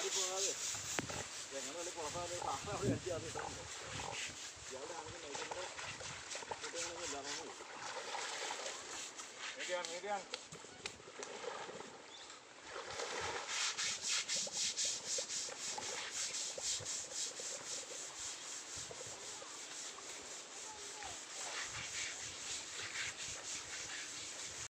ചാടി പോകാതെ എങ്ങനെ വലിയ പുറത്താതെ സാധനം അവിടെ അടിച്ച് അത് ഇട്ടുണ്ട് ഇയാളുടെ ആണെങ്കിൽ നയിക്കുന്നത് കുട്ടികളൊന്നും ഇല്ല മീഡിയാണ്